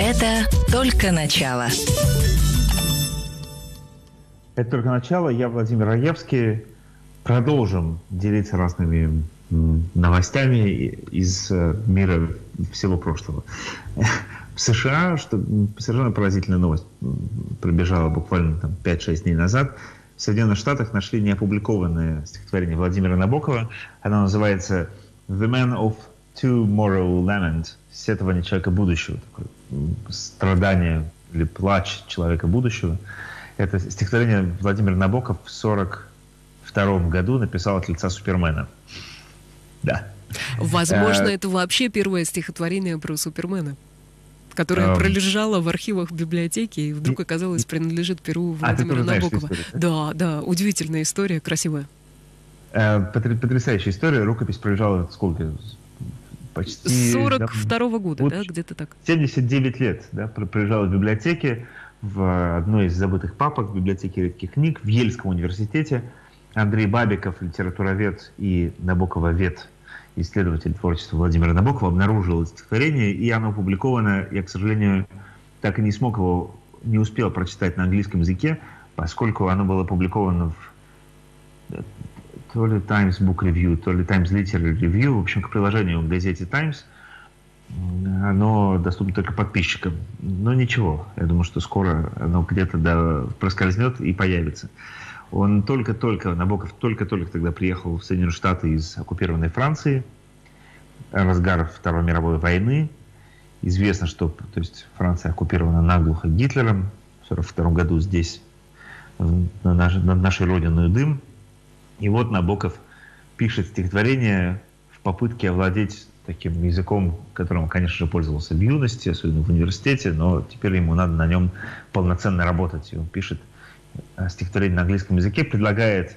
Это только начало. Это только начало. Я Владимир Раевский. Продолжим делиться разными новостями из мира всего прошлого. В США, что совершенно поразительная новость, пробежала буквально 5-6 дней назад, в Соединенных Штатах нашли неопубликованное стихотворение Владимира Набокова. Оно называется «The Man of Tomorrow Lament», «Сетование человека будущего», такое страдание или плач человека будущего. Это стихотворение Владимир Набоков в 1942 году написал от лица Супермена. Да. Возможно, это вообще первое стихотворение про Супермена, которое пролежало в архивах библиотеки и вдруг оказалось принадлежит перу Владимира Набокова. Да, удивительная история, красивая. Потрясающая история. Рукопись пролежала сколько? Почти... 42-го года, да, где-то так. 79 лет, да, пролежала в библиотеке, в одной из забытых папок, в библиотеке редких книг, в Ельском университете. Андрей Бабиков, литературовед и Набокововед, исследователь творчества Владимира Набокова, обнаружил это стихотворение, и оно опубликовано. Я, к сожалению, так и не успел прочитать на английском языке, поскольку оно было опубликовано в то ли Times Book Review, то ли Times Literary Review, в общем, к приложению к газете Times. Оно доступно только подписчикам. Но ничего, я думаю, что скоро оно где-то проскользнет и появится. Набоков только-только тогда приехал в Соединенные Штаты из оккупированной Франции. Разгар Второй мировой войны. Известно, что Франция оккупирована наглухо Гитлером. В 1942 году здесь, над нашей родиной, дым. И вот Набоков пишет стихотворение в попытке овладеть таким языком, которым, конечно же, пользовался в юности, особенно в университете, но теперь ему надо на нем полноценно работать. И он пишет стихотворение на английском языке, предлагает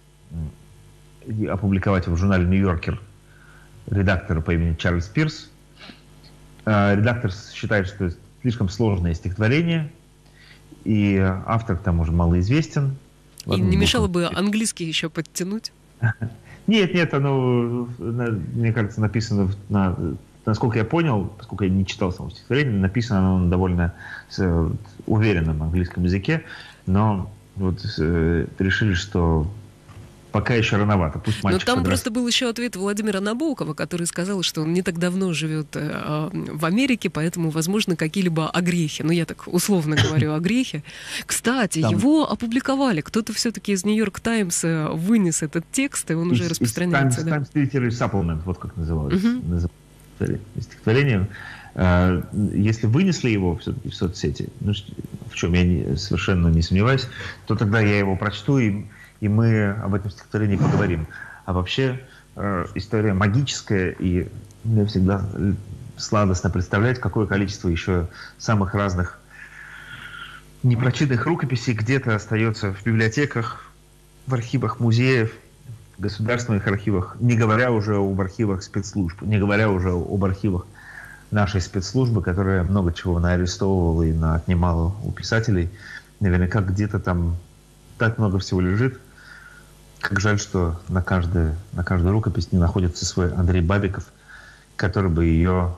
опубликовать его в журнале «Нью-Йоркер» редактору по имени Чарльз Пирс. Редактор считает, что это слишком сложное стихотворение, и автор к тому же малоизвестен. И не мешало бы английский еще подтянуть? Нет, оно, мне кажется, написано, насколько я понял, поскольку я не читал само стихотворение, написано оно на довольно уверенном английском языке, но решили, что пока еще рановато. Пусть мальчик Но там просто был еще ответ Владимира Набокова, который сказал, что он не так давно живет в Америке, поэтому, возможно, какие-либо огрехи. Я так условно говорю огрехи. Кстати, его опубликовали. Кто-то все-таки из Нью-Йорк Таймс вынес этот текст, и он уже распространяется. Times Literary Supplement, вот как называлось стихотворение. Если вынесли его все-таки в соцсети, в чем я совершенно не сомневаюсь, то тогда я его прочту, и мы об этом стихотворении поговорим. А вообще история магическая, и мне всегда сладостно представлять, какое количество еще самых разных непрочитанных рукописей где-то остается в библиотеках, в архивах музеев, в государственных архивах, не говоря уже об архивах спецслужб, не говоря уже об архивах нашей спецслужбы, которая много чего наарестовывала и отнимала у писателей. Наверняка где-то там так много всего лежит. Как жаль, что на каждую рукопись не находится свой Андрей Бабиков, который бы ее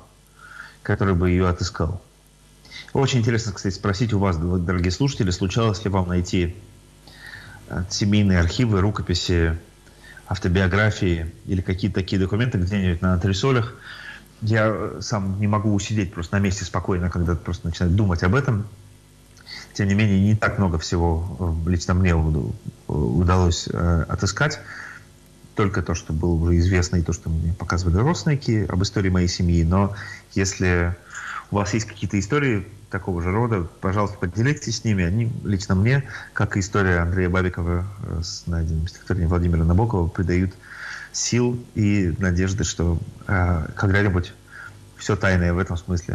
отыскал. Очень интересно, кстати, спросить у вас, дорогие слушатели, случалось ли вам найти семейные архивы, рукописи, автобиографии или какие-то такие документы где-нибудь на антресолях. Я сам не могу усидеть просто на месте спокойно, когда просто начинаю думать об этом. Тем не менее, не так много всего лично мне удалось отыскать. Только то, что было уже известно, и то, что мне показывали родственники об истории моей семьи. Но если у вас есть какие-то истории такого же рода, пожалуйста, поделитесь с ними. Они лично мне, как и история Андрея Бабикова с найденным стихотворением Владимира Набокова, придают сил и надежды, что когда-нибудь все тайное в этом смысле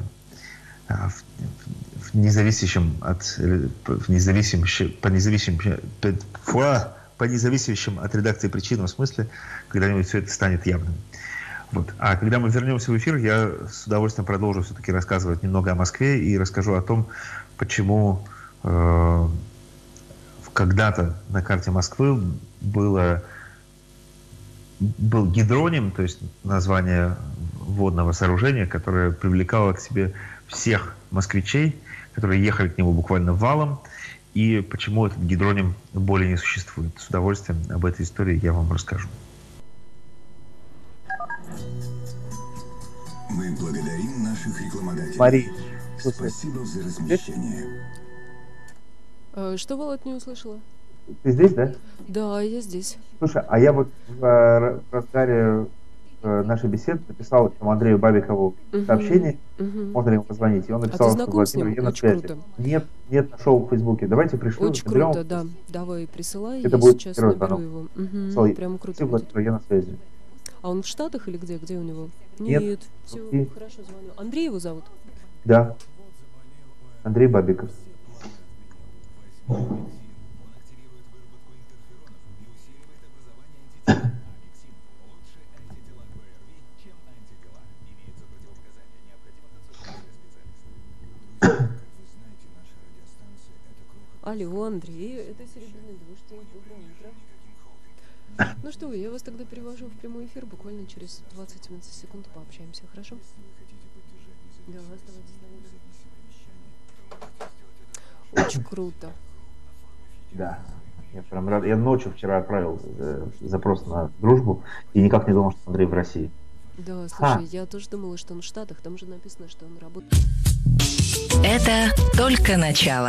по независящим от редакции причинам смысле, когда-нибудь все это станет явным. А когда мы вернемся в эфир, я с удовольствием продолжу все-таки рассказывать немного о Москве и расскажу о том, почему когда-то на карте Москвы был гидроним, то есть название водного сооружения, которое привлекало к себе всех москвичей, которые ехали к нему буквально валом, и почему этот гидроним более не существует. С удовольствием об этой истории я вам расскажу. Мы благодарим наших рекламодателей. Мария, спасибо за размещение. Что, Володь, не услышала? Ты здесь, да? Да, я здесь. Слушай, а я вот в разгаре нашей беседы написал Андрею Бабикову сообщение, можно ли ему позвонить, и он написал, что Владимир, я на связи. Нет, нашел в Фейсбуке. Давайте пришлю. Очень круто, да. Давай, присылай, это я будет сейчас первый наберу звонок. его. Прямо круто будет. Владимир, я на связи. А он в Штатах или где? Где у него? Нет. Все, хорошо, звоню. Андрей его зовут? Да. Андрей Бабиков. Алло, Андрей, это Серебряный дождь. Доброе утро. Ну что, я вас тогда перевожу в прямой эфир. Буквально через 20 секунд пообщаемся, хорошо? Да, оставайтесь с нами. Очень круто. Да. Я прям рад. Я ночью вчера отправил запрос на дружбу и никак не думал, что Андрей в России. Да, слушай, я тоже думала, что он в Штатах. Там же написано, что он работает. Это только начало.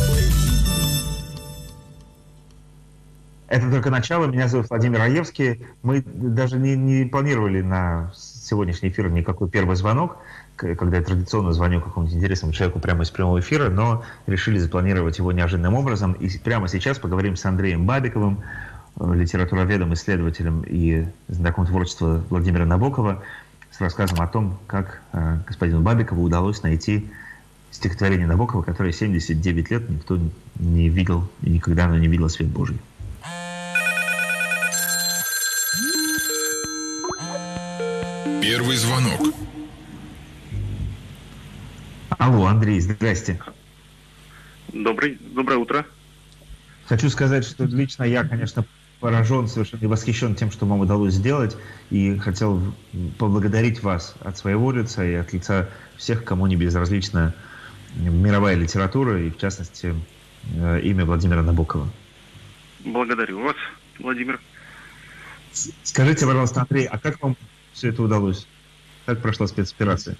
Это только начало. Меня зовут Владимир Раевский. Мы даже не планировали на сегодняшний эфир никакой первый звонок, когда я традиционно звоню какому-нибудь интересному человеку прямо из прямого эфира, но решили запланировать его неожиданным образом. И прямо сейчас поговорим с Андреем Бабиковым, литературоведом, исследователем и знатоком творчества Владимира Набокова, с рассказом о том, как господину Бабикову удалось найти стихотворение Набокова, которое 79 лет никто не видел и никогда оно не видело свет Божий. Первый звонок. Алло, Андрей, здрасте. Доброе утро. Хочу сказать, что лично я, конечно, поражен, совершенно восхищен тем, что вам удалось сделать, и хотел поблагодарить вас от своего лица и от лица всех, кому не безразлична мировая литература, и в частности имя Владимира Набокова. Благодарю вас, Владимир. Скажите, пожалуйста, Андрей, а как вам все это удалось? Как прошла спецоперация?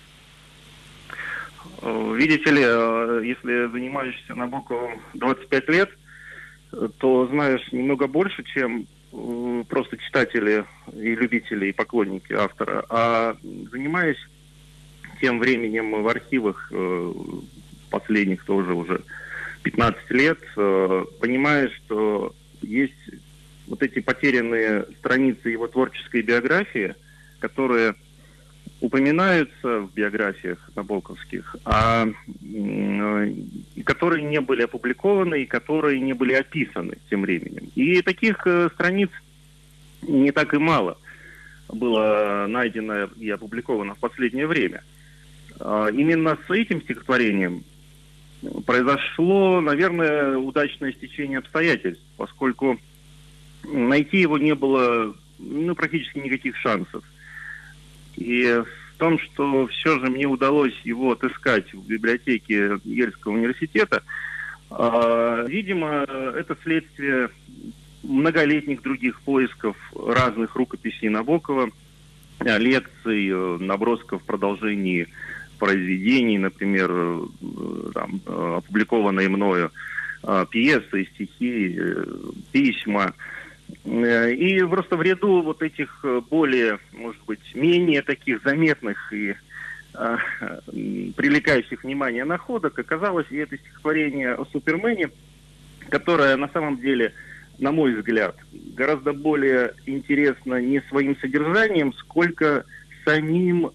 Видите ли, если занимаешься Набоковым 25 лет, то знаешь немного больше, чем просто читатели и любители, и поклонники автора. А занимаясь тем временем в архивах последних тоже уже 15 лет, понимаешь, что есть вот эти потерянные страницы его творческой биографии, которые упоминаются в биографиях набоковских, а которые не были опубликованы и которые не были описаны тем временем. И таких страниц не так и мало было найдено и опубликовано в последнее время. Именно с этим стихотворением произошло, наверное, удачное стечение обстоятельств, поскольку найти его не было практически никаких шансов. И в том, что все же мне удалось его отыскать в библиотеке Ельского университета, видимо, это следствие многолетних других поисков разных рукописей Набокова, лекций, набросков продолжений произведений, например, там, опубликованные мною пьесы, стихи, письма. И просто в ряду вот этих более, может быть, менее таких заметных и привлекающих внимание находок оказалось и это стихотворение о Супермене, которое на самом деле, на мой взгляд, гораздо более интересно не своим содержанием, сколько самим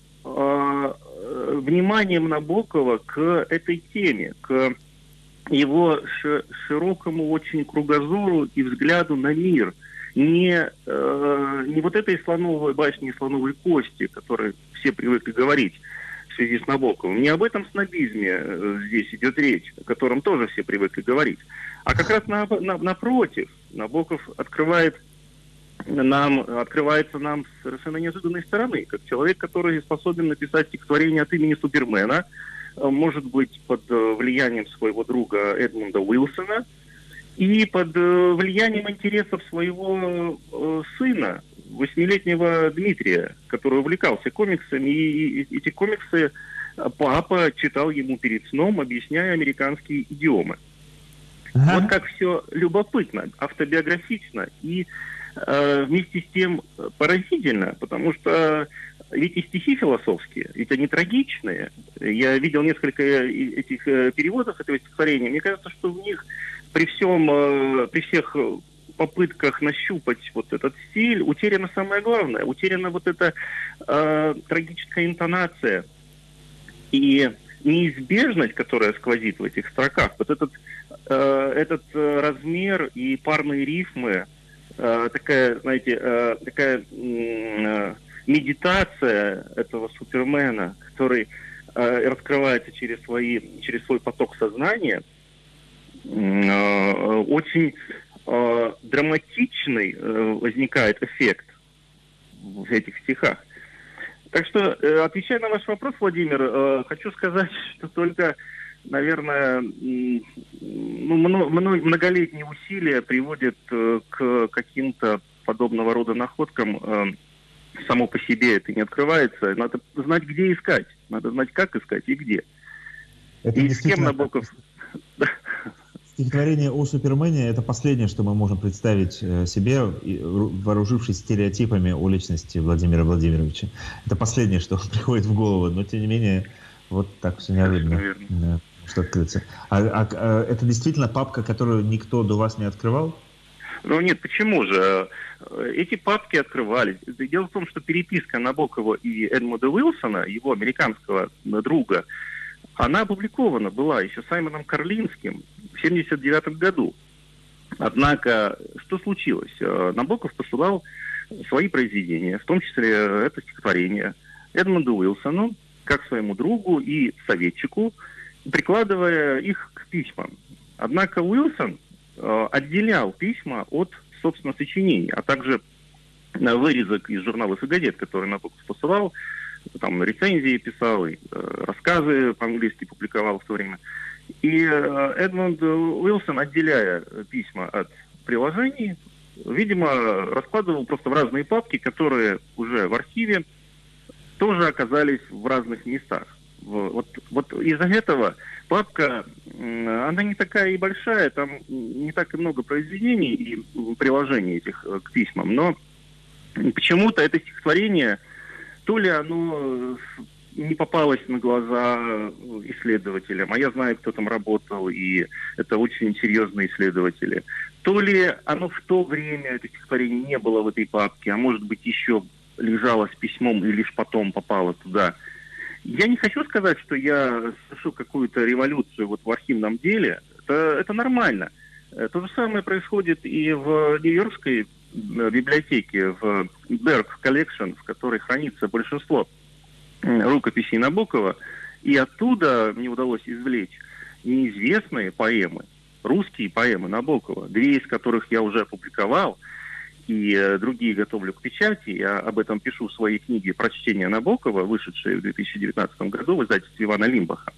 вниманием Набокова к этой теме, к его широкому очень кругозору и взгляду на мир. Не вот этой слоновой башни, слоновой кости, которой все привыкли говорить в связи с Набоковым. Не об этом снобизме здесь идет речь, о котором тоже все привыкли говорить. А как раз напротив, Набоков открывается нам с совершенно неожиданной стороны, как человек, который способен написать стихотворение от имени Супермена, может быть, под влиянием своего друга Эдмунда Уилсона и под влиянием интересов своего сына, 8-летнего Дмитрия, который увлекался комиксами, и эти комиксы папа читал ему перед сном, объясняя американские идиомы. Вот как все любопытно, автобиографично и вместе с тем поразительно, потому что ведь и стихи философские, ведь они трагичные. Я видел несколько этих переводов этого стихотворения. Мне кажется, что в них при всех попытках нащупать вот этот стиль утеряно самое главное. Утеряна вот эта трагическая интонация и неизбежность, которая сквозит в этих строках. Вот этот размер и парные рифмы, такая, знаете, такая медитация этого Супермена, который раскрывается через свой поток сознания, очень драматичный возникает эффект в этих стихах. Так что, отвечая на ваш вопрос, Владимир, хочу сказать, что только, наверное, многолетние усилия приводят к каким-то подобного рода находкам. Само по себе это не открывается. Надо знать, где искать. Надо знать, как искать и где. Это и с кем Набоков... Стихотворение о Супермене – это последнее, что мы можем представить себе, вооружившись стереотипами о личности Владимира Владимировича. Это последнее, что приходит в голову, но тем не менее вот так все неожиданно может открыться. Это действительно папка, которую никто до вас не открывал? Ну нет, почему же? Эти папки открывались. Дело в том, что переписка Набокова и Эдмунда Уилсона, его американского друга, она опубликована была еще Саймоном Карлинским в 1979 году. Однако, что случилось? Набоков посылал свои произведения, в том числе это стихотворение, Эдмунду Уилсону, как своему другу и советчику, прикладывая их к письмам. Однако Уилсон отделял письма от, собственно, сочинений, а также вырезок из журналов и газет, которые Набоков посылал, там рецензии писал, и рассказы по-английски публиковал в то время. И Эдмунд Уилсон, отделяя письма от приложений, видимо, раскладывал просто в разные папки, которые уже в архиве тоже оказались в разных местах. Вот из-за этого папка, она не такая и большая, там не так и много произведений и приложений этих к письмам, но почему-то это стихотворение, то ли оно не попалось на глаза исследователям, а я знаю, кто там работал, и это очень серьезные исследователи, то ли оно в то время, это стихотворение, не было в этой папке, а может быть еще лежало с письмом и лишь потом попало туда. Я не хочу сказать, что я совершу какую-то революцию вот в архивном деле. Это нормально. То же самое происходит и в Нью-Йоркской библиотеке, в Berg Collection, в которой хранится большинство рукописей Набокова. И оттуда мне удалось извлечь неизвестные поэмы, русские поэмы Набокова, 2 из которых я уже опубликовал, и другие готовлю к печати. Я об этом пишу в своей книге «Прочтение Набокова», вышедшей в 2019 году в издательстве Ивана Лимбаха.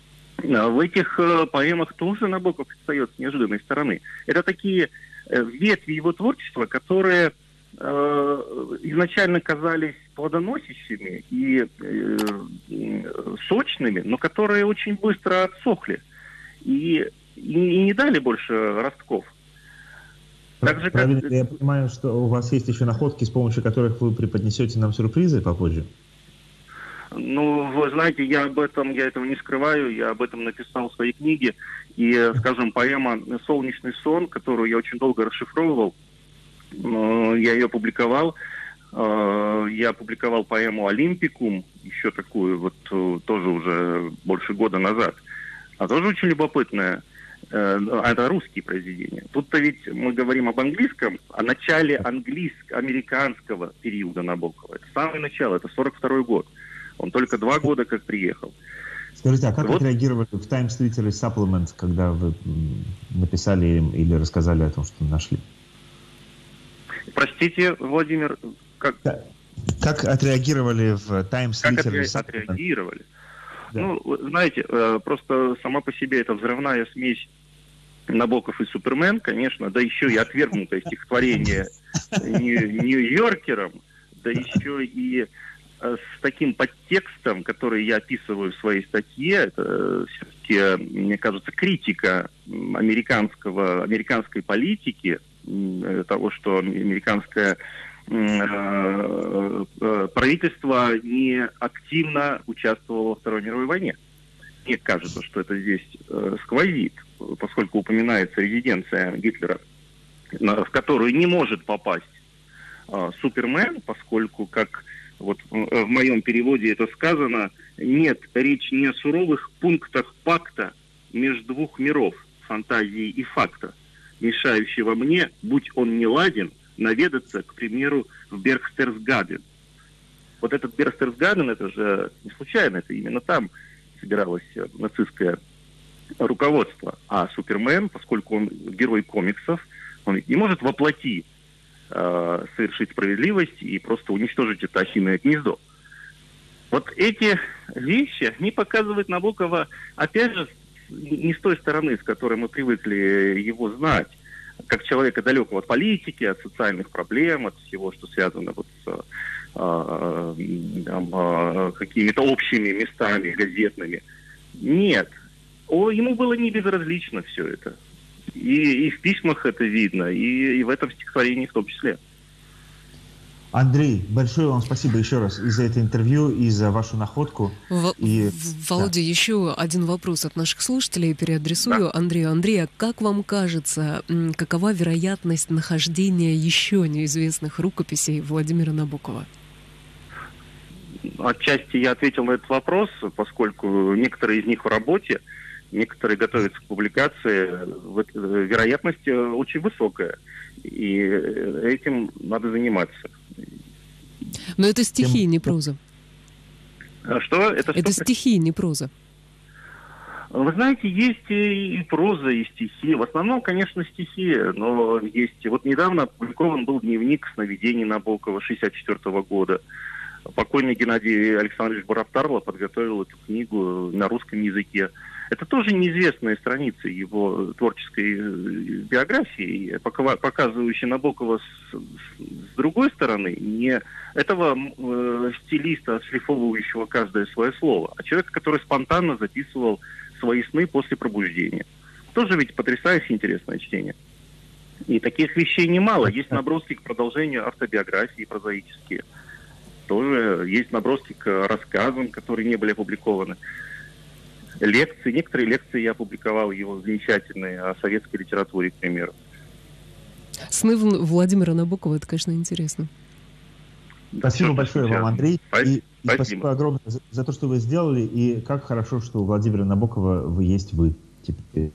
В этих поэмах тоже Набоков встает с неожиданной стороны. Это такие ветви его творчества, которые изначально казались плодоносящими и сочными, но которые очень быстро отсохли и не дали больше ростков. Так же, правильно, как... Я понимаю, что у вас есть еще находки, с помощью которых вы преподнесете нам сюрпризы попозже? Ну, вы знаете, я этого не скрываю, я об этом написал в своей книге. И, скажем, поэма «Солнечный сон», которую я очень долго расшифровывал, я ее опубликовал. Я опубликовал поэму «Олимпикум», еще такую вот тоже уже больше года назад. А тоже очень любопытная. Это русские произведения. Тут-то ведь мы говорим об английском, о начале американского периода Набокова. Это самое начало, это 42-й год. Он только 2 года как приехал. Скажите, а как отреагировали в Times Literary Supplement, когда вы написали им или рассказали о том, что нашли? Простите, Владимир, как... Как отреагировали в Times Literary Supplement? Отреагировали? Да. Ну, знаете, просто сама по себе эта взрывная смесь Набоков и Супермен, конечно, да еще и отвергнутое стихотворение Нью-Йоркером, да еще и с таким подтекстом, который я описываю в своей статье, это все-таки, мне кажется, критика американской политики, того, что американское правительство не активно участвовало во Второй мировой войне. Мне кажется, что это здесь сквозит, поскольку упоминается резиденция Гитлера, в которую не может попасть Супермен, поскольку, как вот в моем переводе это сказано, нет, речь не о суровых пунктах пакта между двух миров, фантазии и факта, мешающего мне, будь он не ладен, наведаться, к примеру, в Бергхтерсгаден. Вот этот Бергхтерсгаден, это же не случайно, это именно там собиралось нацистское руководство. А Супермен, поскольку он герой комиксов, он не может воплоти совершить справедливость и просто уничтожить это осиное гнездо. Вот эти вещи, они показывают Набокова, опять же, не с той стороны, с которой мы привыкли его знать, как человека далекого от политики, от социальных проблем, от всего, что связано вот с какими-то общими местами газетными. Нет. Ему было не безразлично все это. И в письмах это видно, и в этом стихотворении в том числе. Андрей, большое вам спасибо еще раз и за это интервью, и за вашу находку. Володя, еще один вопрос от наших слушателей переадресую. Да. Андрею. Андрей, а как вам кажется, какова вероятность нахождения еще неизвестных рукописей Владимира Набокова? Отчасти я ответил на этот вопрос, поскольку некоторые из них в работе, некоторые готовятся к публикации, вероятность очень высокая, и этим надо заниматься. Но это стихи, не проза. Что? Это стихи, не проза. Вы знаете, есть и проза, и стихи. В основном, конечно, стихи, но есть... Вот недавно опубликован был дневник сновидений Набокова 1964 года. Покойный Геннадий Александрович Бараптарло подготовил эту книгу на русском языке. Это тоже неизвестная страница его творческой биографии, показывающая Набокова с другой стороны, не этого стилиста, отшлифовывающего каждое свое слово, а человека, который спонтанно записывал свои сны после пробуждения. Тоже ведь потрясающе интересное чтение. И таких вещей немало. Есть наброски к продолжению автобиографии прозаические. Тоже есть наброски к рассказам, которые не были опубликованы. Лекции, некоторые лекции я опубликовал его замечательные о советской литературе, к примеру. Сны Владимира Набокова, это, конечно, интересно. Спасибо большое вам, Андрей. И спасибо огромное за то, что вы сделали. И как хорошо, что у Владимира Набокова есть вы теперь.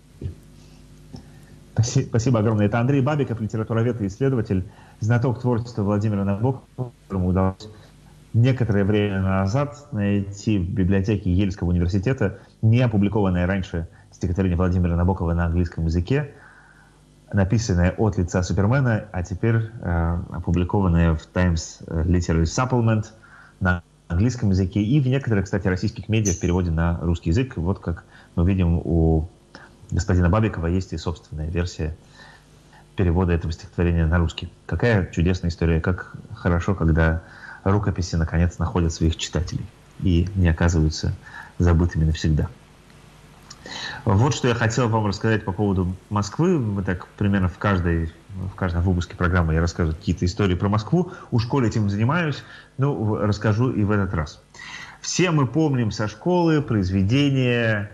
Спасибо огромное. Это Андрей Бабиков, литературовед и исследователь, знаток творчества Владимира Набокова, которому удалось некоторое время назад найти в библиотеке Ельского университета не опубликованное раньше стихотворение Владимира Набокова на английском языке, написанное от лица Супермена, а теперь опубликованное в Times Literary Supplement на английском языке и в некоторых, кстати, российских медиа в переводе на русский язык. Вот как мы видим, у господина Бабикова есть и собственная версия перевода этого стихотворения на русский. Какая чудесная история, как хорошо, когда рукописи наконец находят своих читателей и не оказываются забытыми навсегда. Вот что я хотел вам рассказать по поводу Москвы. Мы так примерно в каждом выпуске программы я расскажу какие-то истории про Москву. У школы этим занимаюсь, но расскажу и в этот раз. Все мы помним со школы произведение,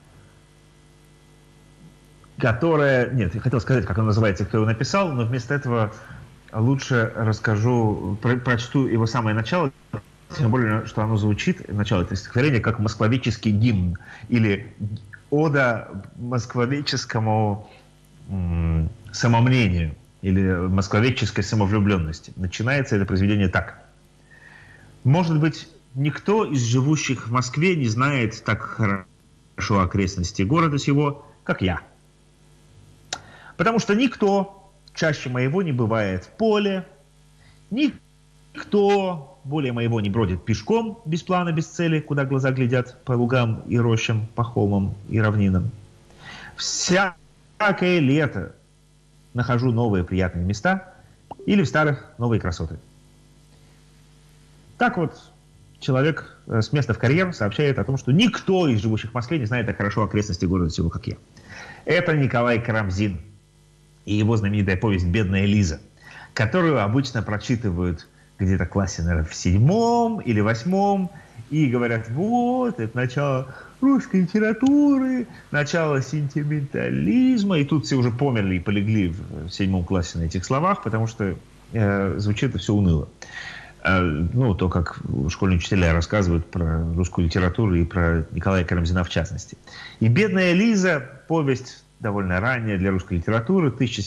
которое... Нет, я хотел сказать, как оно называется, кто его написал, но вместо этого лучше расскажу, прочту его самое начало, тем более, что оно звучит, начало этого стихотворения, как москвоведческий гимн или ода москвоведческому самомнению или москвоведческой самовлюбленности. Начинается это произведение так. Может быть, никто из живущих в Москве не знает так хорошо окрестности города сего, как я. Потому что никто чаще моего не бывает в поле, никто более моего не бродит пешком, без плана, без цели, куда глаза глядят, по лугам и рощам, по холмам и равнинам. Всякое лето нахожу новые приятные места или в старых новые красоты. Так вот, человек с места в карьер сообщает о том, что никто из живущих в Москве не знает так хорошо окрестности города всего, как я. Это Николай Карамзин и его знаменитая повесть «Бедная Лиза», которую обычно прочитывают где-то в классе, наверное, в 7 или 8, и говорят, вот, это начало русской литературы, начало сентиментализма, и тут все уже померли и полегли в 7 классе на этих словах, потому что звучит это все уныло. Ну, то, как школьные учителя рассказывают про русскую литературу и про Николая Карамзина в частности. И «Бедная Лиза», повесть довольно ранняя для русской литературы,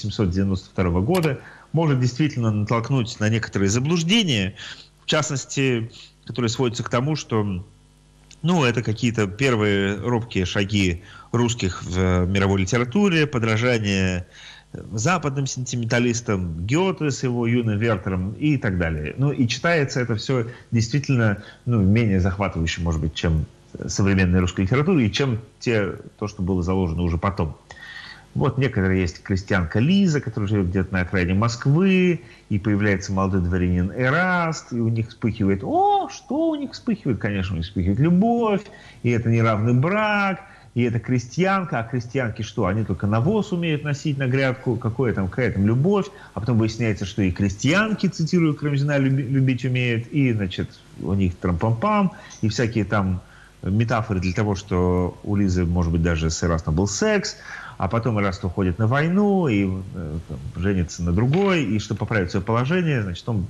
1792 года, может действительно натолкнуть на некоторые заблуждения, в частности, которые сводятся к тому, что это какие-то первые робкие шаги русских в мировой литературе, подражание западным сентименталистам, Гёте с его юным Вертером и так далее. И читается это все действительно менее захватывающе, может быть, чем современная русская литература и чем то, что было заложено уже потом. Вот некоторые есть крестьянка Лиза, которая живет где-то на окраине Москвы, и появляется молодой дворянин Эраст, и у них вспыхивает... Что у них вспыхивает? Конечно, у них вспыхивает любовь, и это неравный брак, и это крестьянка. А крестьянки что? Они только навоз умеют носить на грядку, какая там любовь. А потом выясняется, что и крестьянки, цитирую Карамзина, любить умеют, и, значит, у них трам-пам-пам, и всякие там метафоры для того, что у Лизы, может быть, даже с Эрастом был секс, а потом Эраст уходит на войну и женится на другой, и чтобы поправить свое положение, значит, он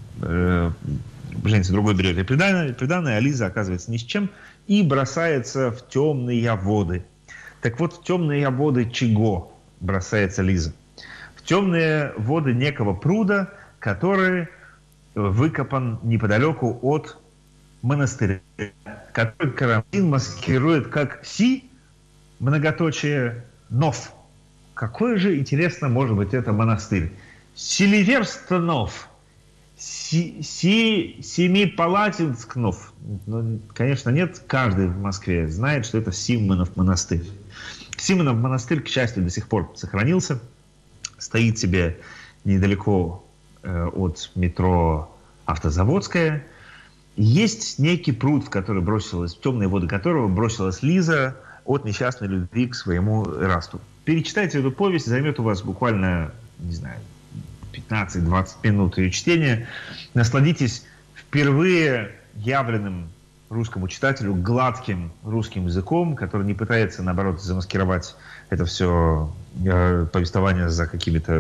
женится на другой, берет ей приданое, а Лиза оказывается ни с чем и бросается в темные воды. Так вот, в темные воды чего бросается Лиза? В темные воды некого пруда, который выкопан неподалеку от монастыря, который Карамзин маскирует как многоточие, нов. Какой же, интересно, может быть это монастырь? Селиверстонов, Семипалатинскнов. Конечно, нет. Каждый в Москве знает, что это Симонов монастырь. Симонов монастырь, к счастью, до сих пор сохранился. Стоит себе недалеко от метро Автозаводская. Есть некий пруд, в темные воды которого бросилась Лиза от несчастной любви к своему Эрасту. Перечитайте эту повесть, займет у вас буквально, 15-20 минут ее чтения. Насладитесь впервые явленным русскому читателю гладким русским языком, который не пытается, наоборот, замаскировать это все повествование за какими-то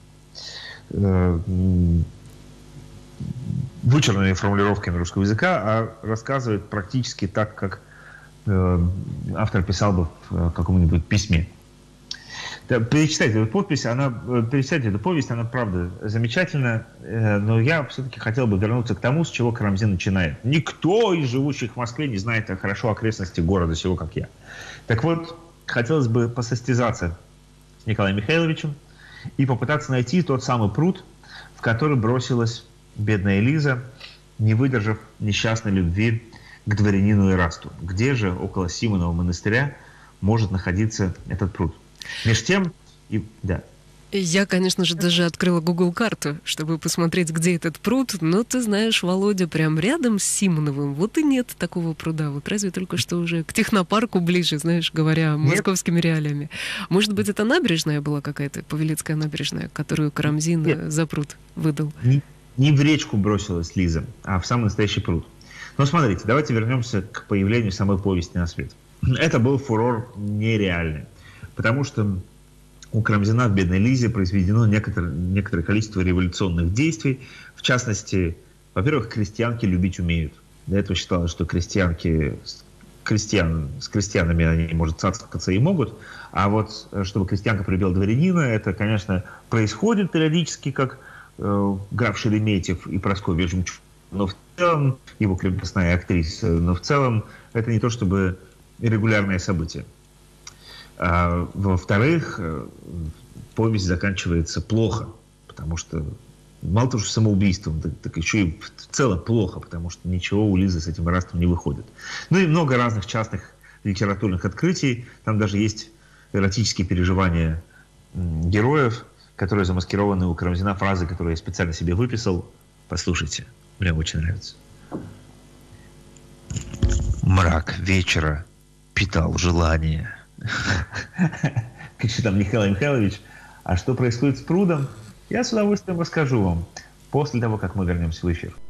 вычурными формулировками русского языка, а рассказывает практически так, как автор писал бы в каком-нибудь письме. Перечитайте эту повесть, она правда замечательна, но я все-таки хотел бы вернуться к тому, с чего Карамзин начинает. Никто из живущих в Москве не знает так хорошо окрестности города сего, как я. Так вот, хотелось бы посостязаться с Николаем Михайловичем и попытаться найти тот самый пруд, в который бросилась бедная Лиза, не выдержав несчастной любви к дворянину Эрасту. Где же около Симонова монастыря может находиться этот пруд? Между тем, Я, конечно же, даже открыла Google карту, чтобы посмотреть, где этот пруд, но ты знаешь, Володя, прям рядом с Симоновым вот и нет такого пруда. Вот разве только что уже к технопарку ближе, знаешь, говоря московскими реалиями. Может быть, это набережная была какая-то, Павелецкая набережная, которую Карамзин за пруд выдал? Не в речку бросилась Лиза, а в самый настоящий пруд. Но смотрите, давайте вернемся к появлению самой повести на свет. Это был фурор нереальный. Потому что у Карамзина в «Бедной Лизе» произведено некоторое количество революционных действий. В частности, во-первых, крестьянки любить умеют. До этого считалось, что с крестьянами они, может, цацкаться и могут. А вот чтобы крестьянка полюбила дворянина, это, конечно, происходит периодически, как граф Шереметьев и Прасковья Жемчужина. Но в целом, его крепостная актриса, но в целом это не то чтобы регулярное событие. Во-вторых, повесть заканчивается плохо, потому что мало того, что самоубийством, так еще и в целом плохо, потому что ничего у Лизы с этим братством не выходит. Ну и много разных частных литературных открытий. Там даже есть эротические переживания героев, которые замаскированы у Карамзина фразы, которые я специально себе выписал. Послушайте, мне очень нравится. Мрак вечера питал желание. Кричит там Николай Михайлович. А что происходит с прудом, я с удовольствием расскажу вам после того, как мы вернемся в эфир.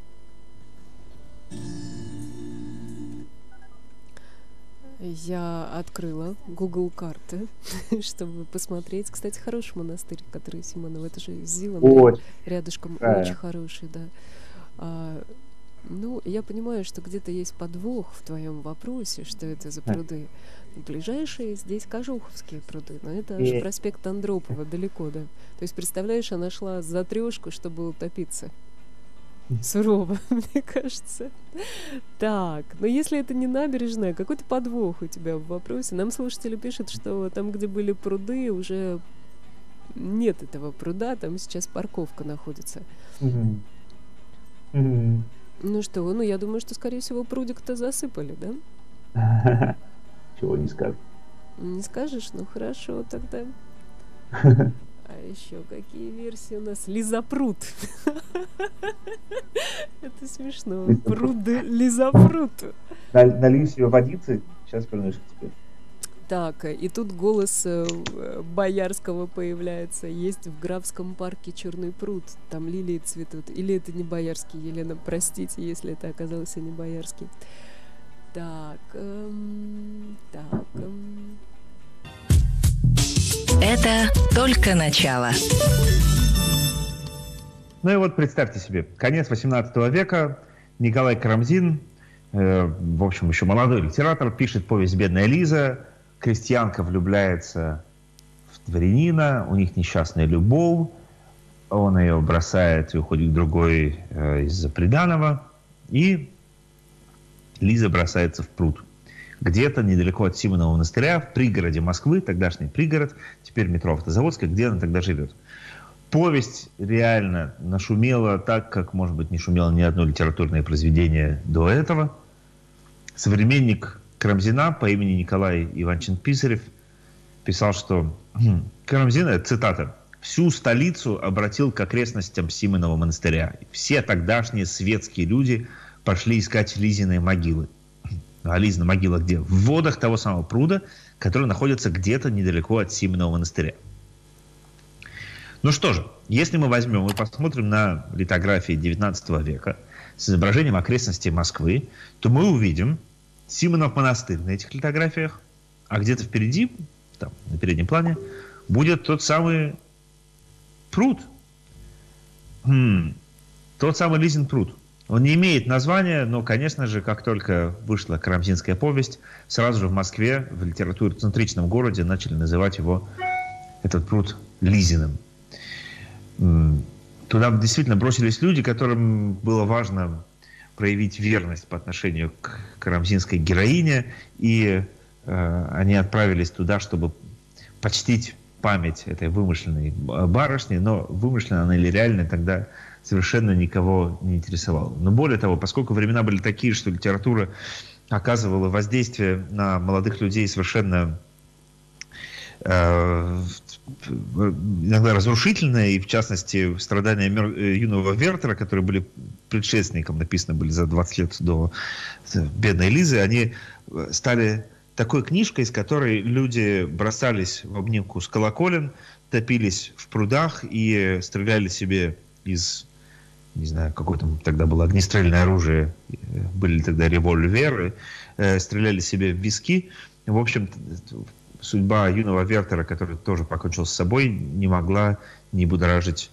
Я открыла Google карты, чтобы посмотреть. Кстати, хороший монастырь, который Симонов, это же Зилан, рядышком, очень хороший, да. Ну, я понимаю, что где-то есть подвох в твоем вопросе, что это за пруды. Ближайшие здесь Кожуховские пруды, но это аж проспект Андропова, далеко, да. То есть, представляешь, она шла за трешку, чтобы утопиться. Сурово, мне кажется. Так, но если это не набережная, какой-то подвох у тебя в вопросе. Нам слушатели пишут, что там, где были пруды, уже нет этого пруда, там сейчас парковка находится. Ну что, ну я думаю, что, скорее всего, прудик-то засыпали, да? Чего не скажешь. Не скажешь? Ну хорошо, тогда. А еще какие версии у нас? Лизопруд. Это смешно. Пруды Лизопруд. Налью себе водицы, сейчас вернусь к тебе. Так, и тут голос Боярского появляется. Есть в Графском парке черный пруд, там лилии цветут. Или это не Боярский, Елена, простите, если это оказался не Боярский. Так. Это только начало. Ну и вот представьте себе, конец 18 века, Николай Карамзин, в общем, еще молодой литератор, пишет повесть «Бедная Лиза», крестьянка влюбляется в дворянина, у них несчастная любовь, он ее бросает и уходит к другой из-за приданого, и Лиза бросается в пруд. Где-то недалеко от Симонова монастыря, в пригороде Москвы, тогдашний пригород, теперь метро Автозаводская, где она тогда живет. Повесть реально нашумела так, как, может быть, не шумело ни одно литературное произведение до этого. Современник Карамзина по имени Николай Иванчин-Писарев писал, что Карамзин, это цитата, «всю столицу обратил к окрестностям Симонова монастыря. Все тогдашние светские люди пошли искать Лизиной могилы». А Лизина могила где? В водах того самого пруда, который находится где-то недалеко от Симонова монастыря. Ну что же, если мы возьмем и посмотрим на литографии 19 века с изображением окрестностей Москвы, то мы увидим Симонов монастырь на этих литографиях, а где-то впереди, там, на переднем плане, будет тот самый пруд. Тот самый Лизин пруд. Он не имеет названия, но, конечно же, как только вышла карамзинская повесть, сразу же в Москве, в литературоцентричном городе, начали называть его, этот пруд, Лизиным. Туда действительно бросились люди, которым было важно проявить верность по отношению к карамзинской героине, и они отправились туда, чтобы почтить память этой вымышленной барышни, но вымышленная она или реальная тогда совершенно никого не интересовало. Но более того, поскольку времена были такие, что литература оказывала воздействие на молодых людей совершенно иногда разрушительное, и в частности страдания юного Вертера, которые были предшественником, написаны были за 20 лет до «Бедной Лизы», они стали такой книжкой, из которой люди бросались в обнимку с колоколен, топились в прудах и стреляли себе из, не знаю, какое там тогда было огнестрельное оружие, были тогда револьверы, стреляли себе в виски. В общем, судьба юного Вертера, который тоже покончил с собой, не могла не будоражить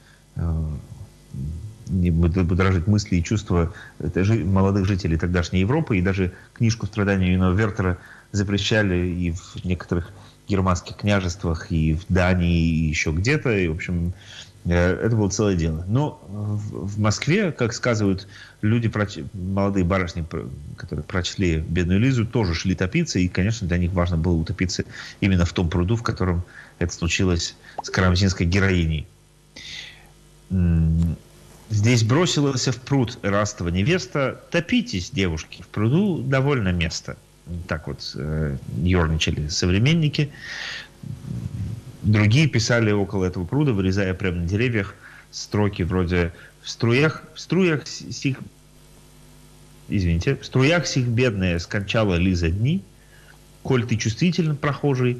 мысли и чувства молодых жителей тогдашней Европы. И даже книжку «Страдания юного Вертера» запрещали и в некоторых германских княжествах, и в Дании, и еще где-то. И, в общем, это было целое дело. Но в Москве, как сказывают люди, молодые барышни, которые прочли «Бедную Лизу», тоже шли топиться. И, конечно, для них важно было утопиться именно в том пруду, в котором это случилось с карамзинской героиней. Здесь бросилась в пруд Эрастова невеста. Топитесь, девушки, в пруду довольно место. Так вот ерничали современники. Другие писали около этого пруда, вырезая прямо на деревьях строки вроде в струях сих бедная скончала Лиза дни, коль ты чувствителен, прохожий,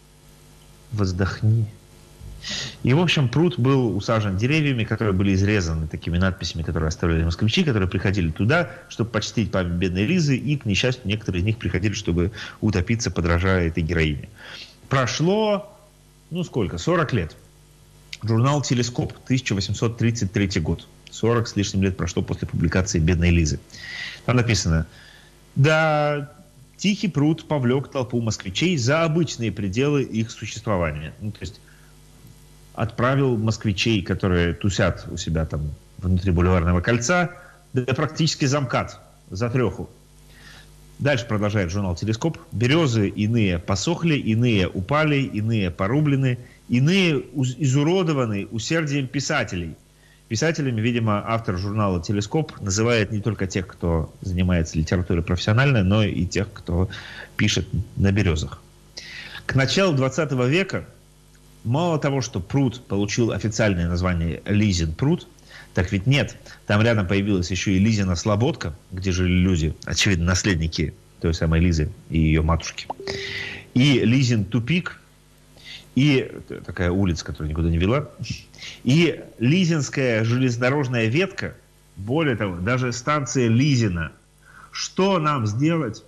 воздохни. И, в общем, пруд был усажен деревьями, которые были изрезаны такими надписями, которые оставляли москвичи, которые приходили туда, чтобы почтить память бедной Лизы, и, к несчастью, некоторые из них приходили, чтобы утопиться, подражая этой героине. Прошло, 40 лет. Журнал «Телескоп», 1833 год. 40 с лишним лет прошло после публикации «Бедной Лизы». Там написано: «Да, тихий пруд повлек толпу москвичей за обычные пределы их существования». То есть отправил москвичей, которые тусят у себя там внутри Бульварного кольца, да практически за МКАД, за треху. Дальше продолжает журнал «Телескоп». «Березы иные посохли, иные упали, иные порублены, иные изуродованы усердием писателей». Писателями, видимо, автор журнала «Телескоп» называет не только тех, кто занимается литературой профессионально, но и тех, кто пишет на березах. К началу 20 века мало того, что пруд получил официальное название Лизин пруд, так ведь нет. Там рядом появилась еще и Лизина слободка, где жили люди, очевидно, наследники той самой Лизы и ее матушки. И Лизин тупик, и такая улица, которая никуда не вела, и Лизинская железнодорожная ветка, более того, даже станция Лизина. Что нам сделать,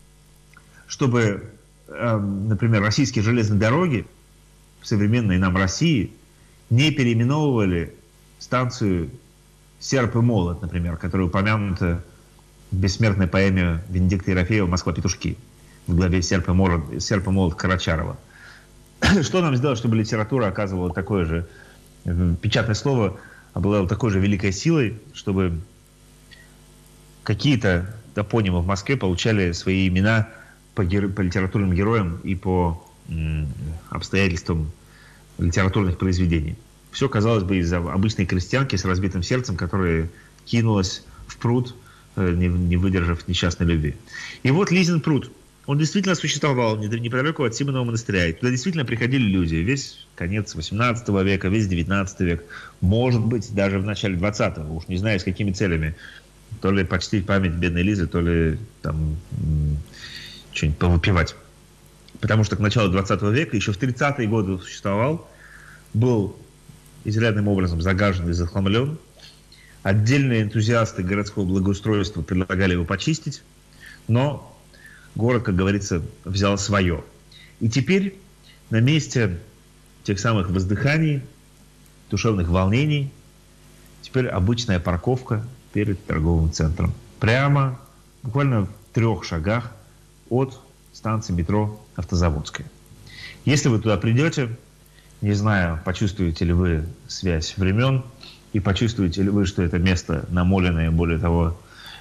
чтобы, например, российские железные дороги в современной нам России не переименовывали станцию «Серп и молот», например, которая упомянута в бессмертной поэме Венедикта Ерофеева «Москва-петушки» в главе «Серп и молот» Карачарова. Что нам сделать, чтобы литература оказывала такое же, печатное слово обладало такой же великой силой, чтобы какие-то топонимы в Москве получали свои имена по литературным героям и по обстоятельствам литературных произведений? Все, казалось бы, из-за обычной крестьянки с разбитым сердцем, которая кинулась в пруд, не выдержав несчастной любви. И вот Лизин пруд. Он действительно существовал неподалеку от Симонова монастыря. И туда действительно приходили люди. Весь конец 18 века, весь 19 век. Может быть, даже в начале 20-го. Уж не знаю, с какими целями. То ли почтить память бедной Лизы, то ли там что-нибудь повыпивать. Потому что к началу 20 века, еще в 30-е годы существовал, был изрядным образом загажен и захламлен. Отдельные энтузиасты городского благоустройства предлагали его почистить, но город, как говорится, взял свое. И теперь на месте тех самых воздыханий, душевных волнений, теперь обычная парковка перед торговым центром. Прямо, буквально в 3 шагах от станции метро Автозаводская. Если вы туда придете, не знаю, почувствуете ли вы связь времен, и почувствуете ли вы, что это место намоленное, более того,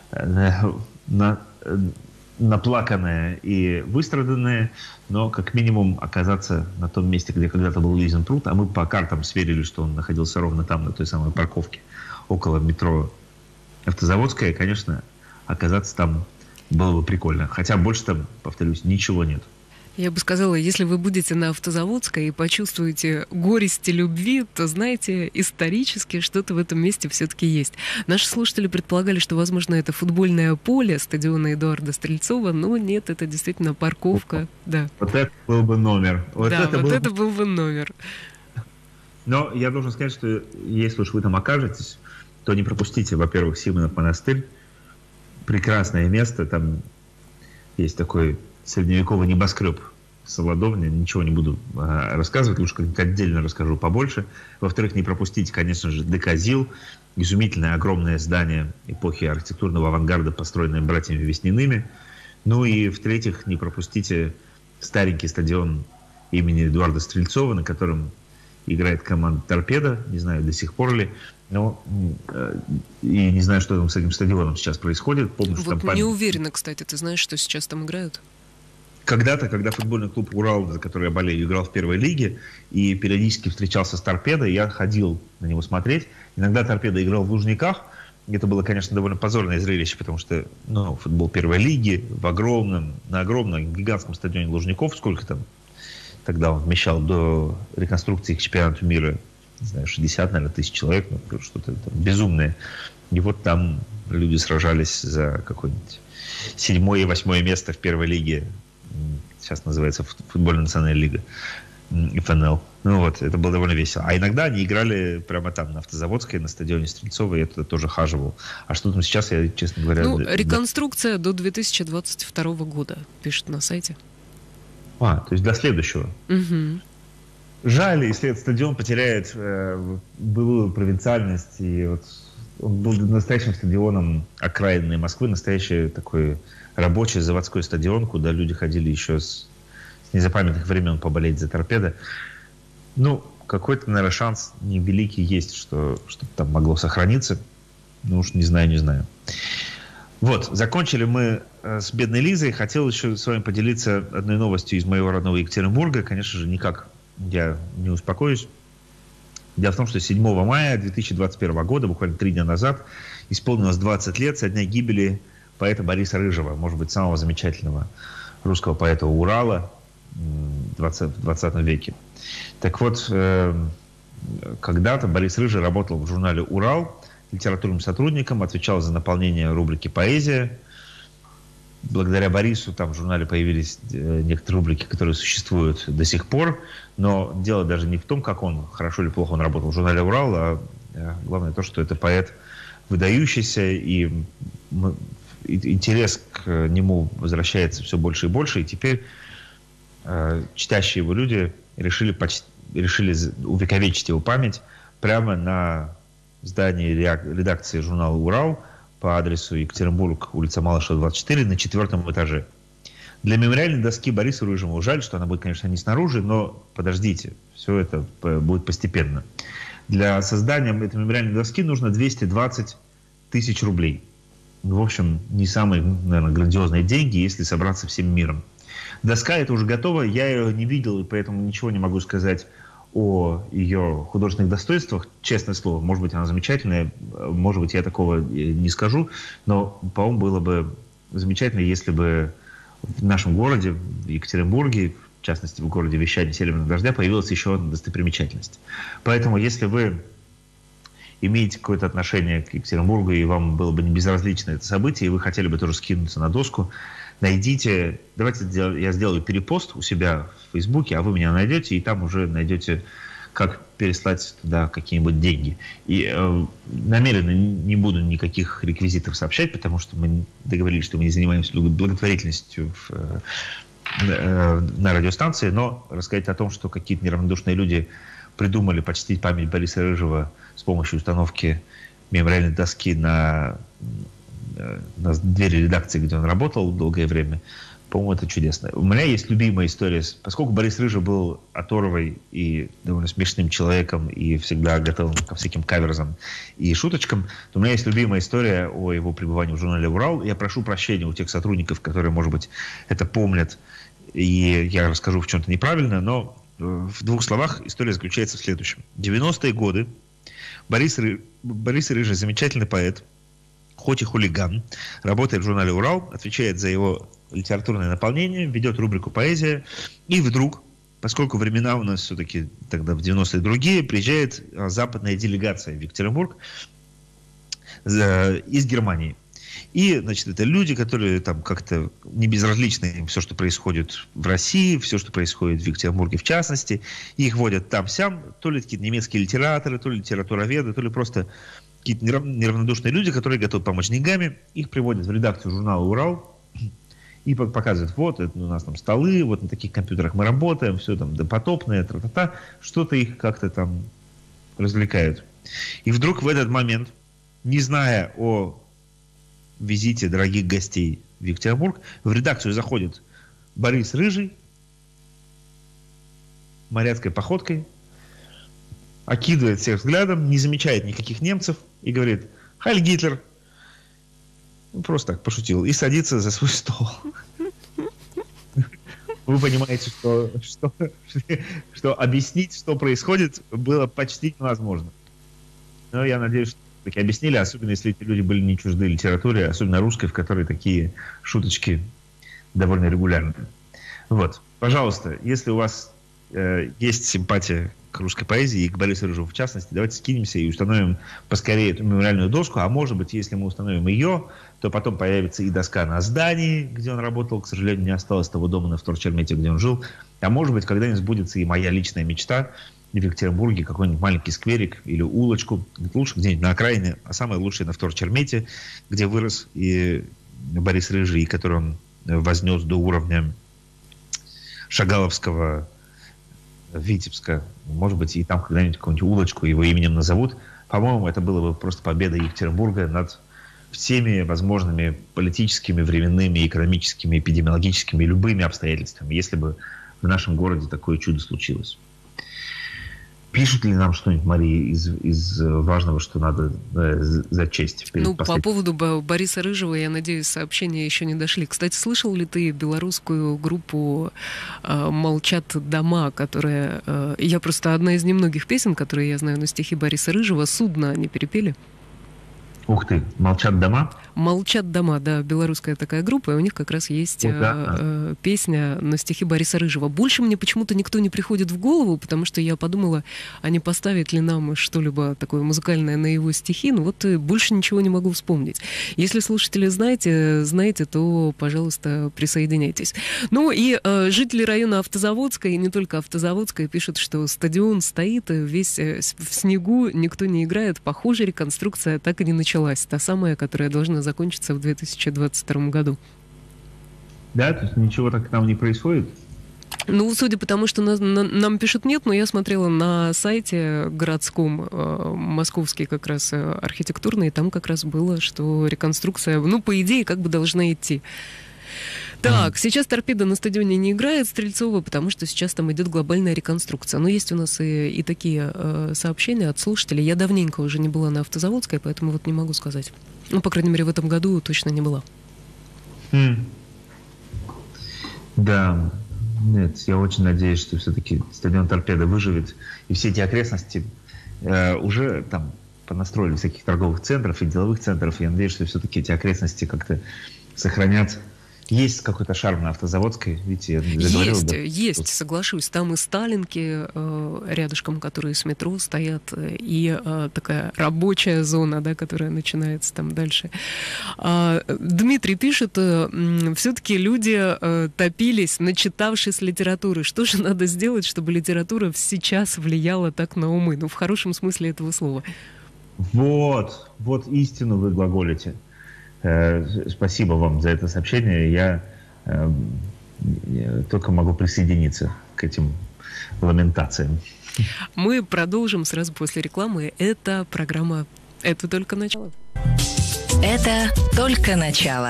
наплаканное и выстраданное, но как минимум оказаться на том месте, где когда-то был Лизин пруд, а мы по картам сверили, что он находился ровно там, на той самой парковке, около метро Автозаводская, конечно, оказаться там было бы прикольно. Хотя больше там, повторюсь, ничего нет. Я бы сказала, если вы будете на Автозаводской и почувствуете горести любви, то, знаете, исторически что-то в этом месте все-таки есть. Наши слушатели предполагали, что, возможно, это футбольное поле стадиона Эдуарда Стрельцова, но нет, это действительно парковка. Да. Вот это был бы номер. Это был бы номер. Но я должен сказать, что если уж вы там окажетесь, то не пропустите, во-первых, Симонов монастырь. Прекрасное место, там есть такой средневековый небоскреб Солодовня, ничего не буду рассказывать, лучше как-нибудь отдельно расскажу побольше. Во-вторых, не пропустите, конечно же, Деказил, изумительное огромное здание эпохи архитектурного авангарда, построенное братьями Весниными. Ну и, в-третьих, не пропустите старенький стадион имени Эдуарда Стрельцова, на котором играет команда «Торпедо», не знаю, до сих пор ли, но и не знаю, что там с этим стадионом сейчас происходит. Помню, вот что там не уверена, кстати, ты знаешь, что сейчас там играют? когда-то, когда футбольный клуб «Урал», за который я болею, играл в первой лиге и периодически встречался с «Торпедой», я ходил на него смотреть. Иногда «Торпеда» играл в Лужниках. Это было, конечно, довольно позорное зрелище, потому что футбол первой лиги на огромном, гигантском стадионе Лужников, сколько там тогда он вмещал до реконструкции к чемпионату мира, не знаю, 60, наверное, тысяч человек, что-то там безумное. И вот там люди сражались за какое-нибудь 7-е и 8-е место в первой лиге. Сейчас называется футбольная национальная лига, ФНЛ. Это было довольно весело. А иногда они играли прямо там, на Автозаводской, на стадионе Стрельцова, и я туда тоже хаживал. А что там сейчас, я, честно говоря... Реконструкция до 2022 года, пишут на сайте. То есть до следующего. Угу. Жаль, если этот стадион потеряет былую провинциальность, и он был настоящим стадионом окраинной Москвы, настоящий такой рабочий заводской стадион, куда люди ходили еще с незапамятных времен поболеть за «Торпедо». Какой-то, наверное, шанс невеликий есть, что там могло сохраниться. Уж не знаю. Закончили мы с бедной Лизой. Хотел еще с вами поделиться одной новостью из моего родного Екатеринбурга. Конечно же, никак я не успокоюсь. Дело в том, что 7 мая 2021 года, буквально 3 дня назад, исполнилось 20 лет со дня гибели поэта Бориса Рыжего, может быть, самого замечательного русского поэта Урала в 20 веке. Так вот, когда-то Борис Рыжий работал в журнале «Урал» литературным сотрудником, отвечал за наполнение рубрики «Поэзия». Благодаря Борису там в журнале появились некоторые рубрики, которые существуют до сих пор. Но дело даже не в том, как хорошо или плохо он работал в журнале «Урал», а главное то, что это поэт выдающийся, и интерес к нему возвращается все больше и больше. И теперь читающие его люди решили увековечить его память прямо на здании редакции журнала «Урал» по адресу Екатеринбург, улица Малышева, 24, на 4-м этаже. Для мемориальной доски Борису Рыжему жаль, что она будет, конечно, не снаружи, но подождите, все это будет постепенно. Для создания этой мемориальной доски нужно 220 тысяч рублей. В общем, не самые, наверное, грандиозные деньги, если собраться всем миром. Доска эта уже готова, я ее не видел, и поэтому ничего не могу сказать о ее художественных достоинствах. Честное слово, может быть, она замечательная, может быть, я такого не скажу, но, по-моему, было бы замечательно, если бы в нашем городе, в Екатеринбурге, в частности, в городе вещания Северного дождя, появилась еще одна достопримечательность. Поэтому, если вы имеете какое-то отношение к Екатеринбургу, и вам было бы не безразлично это событие, и вы хотели бы тоже скинуться на доску, найдите, давайте я сделаю перепост у себя в Фейсбуке, а вы меня найдете, и там уже найдете, как переслать туда какие-нибудь деньги. И намеренно не буду никаких реквизитов сообщать, потому что мы договорились, что мы не занимаемся благотворительностью на радиостанции, но рассказать о том, что какие-то неравнодушные люди придумали почтить память Бориса Рыжего с помощью установки мемориальной доски на двери редакции, где он работал долгое время. По-моему, это чудесно. У меня есть любимая история. Поскольку Борис Рыжий был оторвой и довольно смешным человеком и всегда готовым ко всяким каверзам и шуточкам, то у меня есть любимая история о его пребывании в журнале «Урал». Я прошу прощения у тех сотрудников, которые, может быть, это помнят, и я расскажу в чем-то неправильно, но в 2 словах история заключается в следующем. В 90-е годы Борис Рыжий, замечательный поэт, хоть и хулиган, работает в журнале «Урал», отвечает за его литературное наполнение, ведет рубрику «Поэзия». И вдруг, поскольку времена у нас все-таки тогда в 90-е другие, приезжает западная делегация в Екатеринбург из Германии. И, значит, это люди, которые там как-то не безразличны им все, что происходит в России, все, что происходит в Екатеринбурге в частности. Их водят там-сям, то ли какие-то немецкие литераторы, то ли литературоведы, то ли просто какие-то неравнодушные люди, которые готовы помочь деньгами. Их приводят в редакцию журнала «Урал» и показывают, вот, это у нас там столы, вот на таких компьютерах мы работаем, все там допотопное, тра-та-та. Что-то их как-то там развлекают. И вдруг в этот момент, не зная о визите дорогих гостей в Екатеринбург, в редакцию заходит Борис Рыжий моряцкой походкой, окидывает всех взглядом, не замечает никаких немцев и говорит: «Хайль Гитлер!» Просто так пошутил. И садится за свой стол. вы понимаете, что объяснить, что происходит, было почти невозможно. Но я надеюсь, что таки объяснили, особенно если эти люди были не чужды литературе, особенно русской, в которой такие шуточки довольно регулярны. Вот. Пожалуйста, если у вас есть симпатия к русской поэзии и к Борису Рыжеву в частности, давайте скинемся и установим поскорее эту мемориальную доску. А может быть, если мы установим ее, то потом появится и доска на здании, где он работал. К сожалению, не осталось того дома на Вторчермете, где он жил. А может быть, когда-нибудь сбудется и моя личная мечта в Екатеринбурге, какой-нибудь маленький скверик или улочку. Лучше где-нибудь на окраине, а самое лучшее на Вторчермете, где вырос и Борис Рыжий, и который он вознес до уровня Шагаловского, Витебска. Может быть, и там когда-нибудь какую-нибудь улочку его именем назовут. По-моему, это было бы просто победа Екатеринбурга над всеми возможными политическими, временными, экономическими, эпидемиологическими, любыми обстоятельствами, если бы в нашем городе такое чудо случилось. Пишут ли нам что-нибудь, Мария, из важного, что надо зачесть? По поводу Бориса Рыжего, я надеюсь, сообщения еще не дошли. Кстати, слышал ли ты белорусскую группу «Молчат дома», которая... Я просто одна из немногих песен, которые я знаю на стихи Бориса Рыжего, «Судно» они перепели. Ух ты, «Молчат дома»? «Молчат дома», да, белорусская такая группа, и у них как раз есть песня на стихи Бориса Рыжего. Больше мне почему-то никто не приходит в голову, потому что я подумала, а не поставить ли нам что-либо такое музыкальное на его стихи, но вот больше ничего не могу вспомнить. Если слушатели знаете, то, пожалуйста, присоединяйтесь. Ну и жители района Автозаводской, и не только Автозаводской, пишут, что стадион стоит весь в снегу, никто не играет. Похоже, реконструкция так и не началась. Та самая, которая должна закончиться в 2022 году. Да? То есть ничего так там не происходит? Ну, судя по тому, что нам пишут нет, но я смотрела на сайте городском, московский как раз архитектурный, и там как раз было, что реконструкция, ну, по идее, как бы должна идти. Так, сейчас «Торпедо» на стадионе не играет, Стрельцова, потому что сейчас там идет глобальная реконструкция. Но есть у нас и такие сообщения от слушателей. Я давненько уже не была на Автозаводской, поэтому вот не могу сказать. Ну, по крайней мере, в этом году точно не была. Да, нет, я очень надеюсь, что все-таки стадион «Торпедо» выживет. И все эти окрестности уже там понастроили всяких торговых центров и деловых центров. Я надеюсь, что все-таки эти окрестности как-то сохранят. Есть какой-то шарм на Автозаводской, видите, я заговорил. Есть, соглашусь. Там и сталинки рядышком, которые с метро стоят, и такая рабочая зона, да, которая начинается там дальше. Дмитрий пишет, все-таки люди топились, начитавшись литературы. Что же надо сделать, чтобы литература сейчас влияла так на умы? Ну, в хорошем смысле этого слова. Вот истину вы глаголите. Спасибо вам за это сообщение. Я только могу присоединиться к этим ламентациям. Мы продолжим сразу после рекламы. Это программа «Это только начало». Это только начало.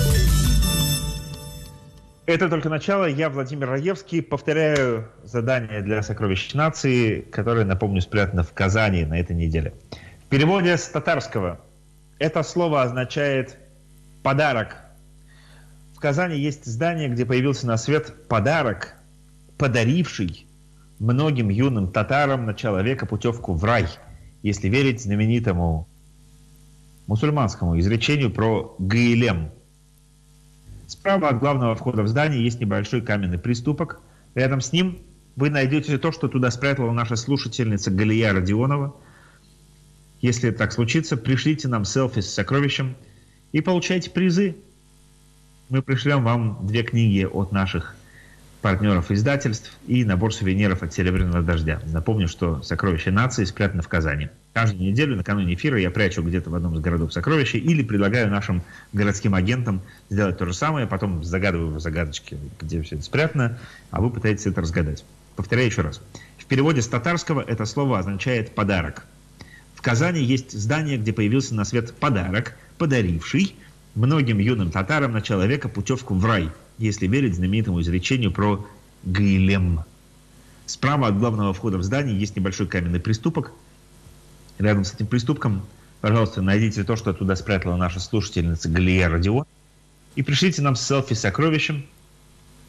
Это только начало. Я Владимир Раевский. Повторяю задание для «Сокровищ нации», которое, напомню, спрятано в Казани на этой неделе. В переводе с татарского это слово означает «подарок». В Казани есть здание, где появился на свет подарок, подаривший многим юным татарам начало века путевку в рай, если верить знаменитому мусульманскому изречению про Гаилем. Справа от главного входа в здание есть небольшой каменный приступок. Рядом с ним вы найдете то, что туда спрятала наша слушательница Галия Родионова. Если так случится, пришлите нам селфи с сокровищем и получайте призы. Мы пришлем вам 2 книги от наших партнеров издательств и набор сувениров от «Серебряного дождя». Напомню, что «Сокровища нации» спрятано в Казани. Каждую неделю накануне эфира я прячу где-то в одном из городов сокровища или предлагаю нашим городским агентам сделать то же самое, потом загадываю загадочки, где все это спрятано, а вы пытаетесь это разгадать. Повторяю еще раз. В переводе с татарского это слово означает «подарок». В Казани есть здание, где появился на свет подарок, подаривший многим юным татарам начало века путевку в рай, если верить знаменитому изречению про Гаилем. Справа от главного входа в здание есть небольшой каменный приступок. Рядом с этим приступком, пожалуйста, найдите то, что туда спрятала наша слушательница Галия Родион, и пришлите нам селфи с сокровищем.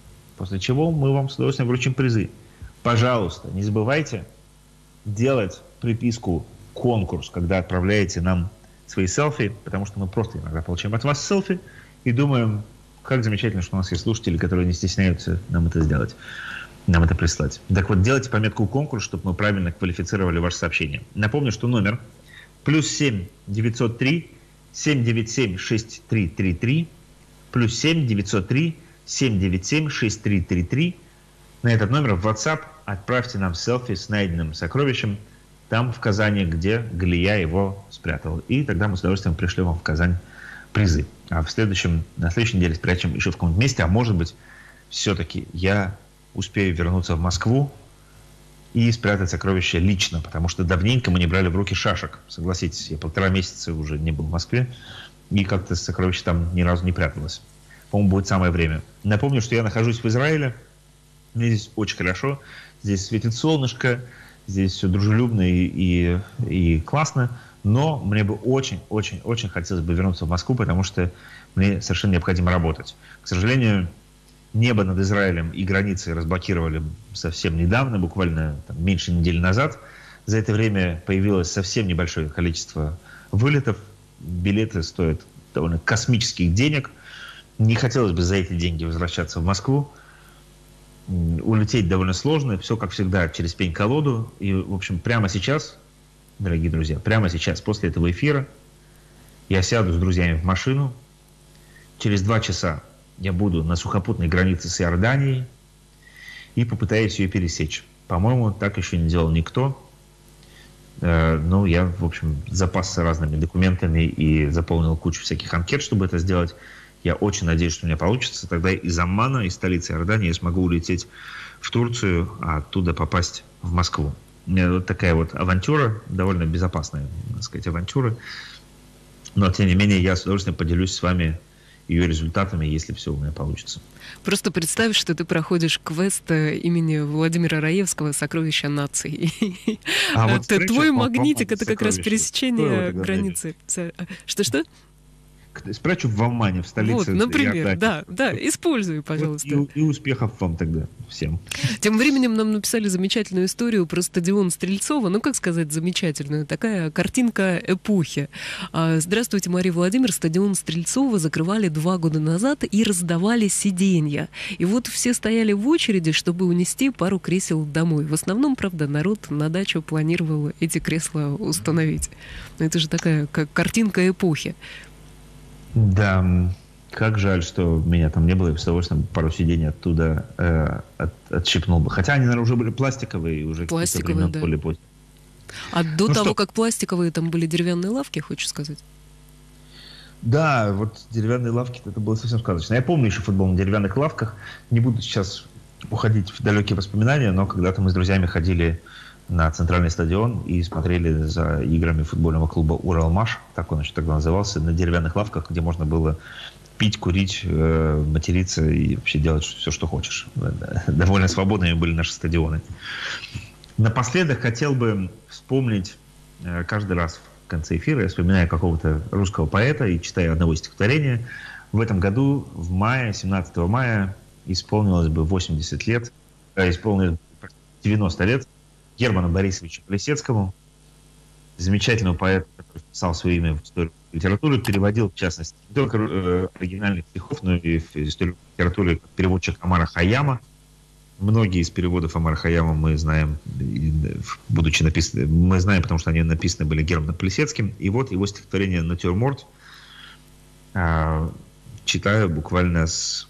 после чего мы вам с удовольствием вручим призы. Пожалуйста, не забывайте делать приписку «Конкурс», когда отправляете нам свои селфи, потому что мы просто иногда получаем от вас селфи и думаем, как замечательно, что у нас есть слушатели, которые не стесняются нам это сделать, нам это прислать. Так вот, делайте пометку «Конкурс», чтобы мы правильно квалифицировали ваше сообщение. Напомню, что номер +7 903 797 6333, +7 903 797 6333. На этот номер в WhatsApp отправьте нам селфи с найденным сокровищем там, в Казани, где Галия его спрятал. И тогда мы с удовольствием пришлем вам в Казань призы. А на следующей неделе спрячем еще в каком-то месте. А может быть, все-таки я успею вернуться в Москву и спрятать сокровища лично, потому что давненько мы не брали в руки шашек. Согласитесь, я 1,5 месяца уже не был в Москве, и как-то сокровище там ни разу не пряталось. По-моему, будет самое время. Напомню, что я нахожусь в Израиле. Мне здесь очень хорошо. Здесь светит солнышко, здесь все дружелюбно и классно. Но мне бы очень хотелось бы вернуться в Москву, потому что мне совершенно необходимо работать. К сожалению, небо над Израилем и границы разблокировали совсем недавно, буквально меньше недели назад. За это время появилось совсем небольшое количество вылетов. Билеты стоят довольно космических денег. Не хотелось бы за эти деньги возвращаться в Москву. Улететь довольно сложно. Все, как всегда, через пень-колоду. И, в общем, прямо сейчас, дорогие друзья, прямо сейчас, после этого эфира, я сяду с друзьями в машину. Через 2 часа я буду на сухопутной границе с Иорданией и попытаюсь ее пересечь. По-моему, так еще не делал никто. Ну, я, в общем, запасся разными документами и заполнил кучу всяких анкет, чтобы это сделать. Я очень надеюсь, что у меня получится. Тогда из Аммана, из столицы Иордании, я смогу улететь в Турцию, а оттуда попасть в Москву. Вот такая вот авантюра, довольно безопасная, так сказать, авантюра. Но, тем не менее, я с удовольствием поделюсь с вами ее результатами, если все у меня получится. Просто представь, что ты проходишь квест имени Владимира Раевского «Сокровища нации». Вот твой магнитик — это как раз пересечение границы. Что-что? Спрячу в Аммане, в столице. Вот, например, да, используй, пожалуйста. И успехов вам тогда всем. Тем временем нам написали замечательную историю про стадион Стрельцова. Ну, как сказать, замечательную. Такая картинка эпохи. Здравствуйте, Мария Владимир. Стадион Стрельцова закрывали 2 года назад и раздавали сиденья. И вот все стояли в очереди, чтобы унести пару кресел домой. В основном, правда, народ на дачу планировал эти кресла установить. Это же такая как картинка эпохи. Да, как жаль, что меня там не было, и с удовольствием пару сидений оттуда отщипнул бы. Хотя они, наверное, уже были пластиковые, уже пластиковые, да. Более поздние. А до того, как пластиковые, там были деревянные лавки, хочешь сказать? Да, вот деревянные лавки, это было совсем сказочно. Я помню еще футбол на деревянных лавках. Не буду сейчас уходить в далекие воспоминания, но когда-то мы с друзьями ходили на центральный стадион и смотрели за играми футбольного клуба «Уралмаш», так он еще тогда назывался, на деревянных лавках, где можно было пить, курить, материться и вообще делать все, что хочешь. Довольно свободными были наши стадионы. Напоследок хотел бы вспомнить каждый раз в конце эфира, я вспоминаю какого-то русского поэта и читаю одного стихотворения. В этом году, в мае, 17 мая, исполнилось бы 80 лет, исполнилось 90 лет Герману Борисовичу Плисецкому, замечательного поэта, который писал свое имя в историю литературы, переводил, в частности, не только оригинальных стихов, но и в историю литературы переводчик Омара Хайяма. Многие из переводов Омара Хайяма мы знаем, будучи написаны, мы знаем, потому что они написаны были Германом Плисецким. И вот его стихотворение «Натюрморт» читаю буквально с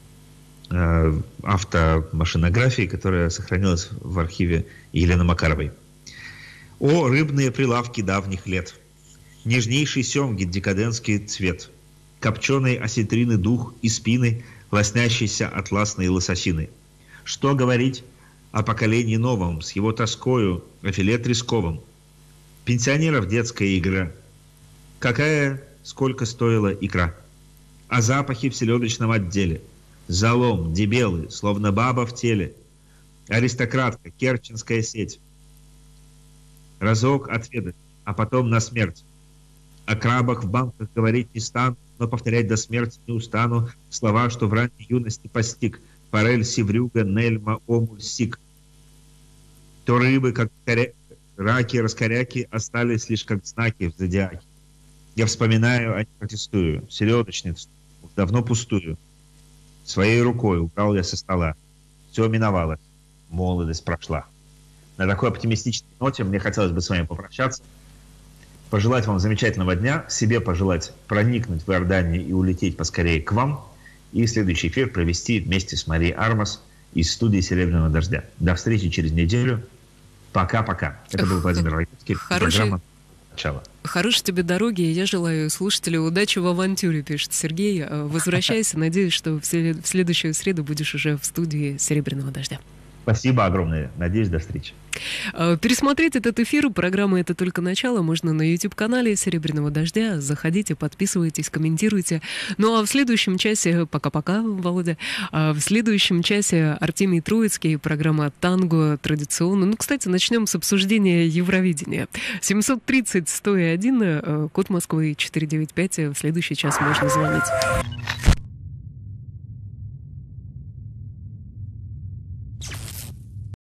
автомашинографии, которая сохранилась в архиве Елены Макаровой. О, рыбные прилавки давних лет! Нежнейший семги декадентский цвет, копченой осетрины дух и спины, лоснящейся атласной лососины. Что говорить о поколении новом, с его тоскою, о филе тресковом? Пенсионеров детская игра. Какая, сколько стоила икра? О запахе в селедочном отделе. Залом, дебелый, словно баба в теле. Аристократка, керченская сеть. Разок отведать, а потом на смерть. О крабах в банках говорить не стану, но повторять до смерти не устану слова, что в ранней юности постиг. форель, севрюга, нельма, омуль, сик. То рыбы, как раки, раскоряки, остались лишь как знаки в зодиаке. Я вспоминаю, а не протестую. Селедочницу, давно пустую. Своей рукой убрал я со стола. Все миновало. Молодость прошла. На такой оптимистичной ноте мне хотелось бы с вами попрощаться. Пожелать вам замечательного дня. Себе пожелать проникнуть в Иорданию и улететь поскорее к вам. И следующий эфир провести вместе с Марией Армас из студии «Серебряного дождя». До встречи через неделю. Пока-пока. Это был Владимир Войтовский. Программа «Начало». Хорошей тебе дороги, и я желаю слушателю удачи в авантюре, пишет Сергей. Возвращайся, надеюсь, что в следующую среду будешь уже в студии «Серебряного дождя». Спасибо огромное. Надеюсь, до встречи. Пересмотреть этот эфир программы «Это только начало» можно на YouTube-канале «Серебряного дождя». Заходите, подписывайтесь, комментируйте. Ну а в следующем часе, пока-пока, Володя, в следующем часе Артемий Троицкий, программа «Танго» традиционно. Ну, кстати, начнем с обсуждения Евровидения. 730-101, код Москвы 495, в следующий час можно звонить.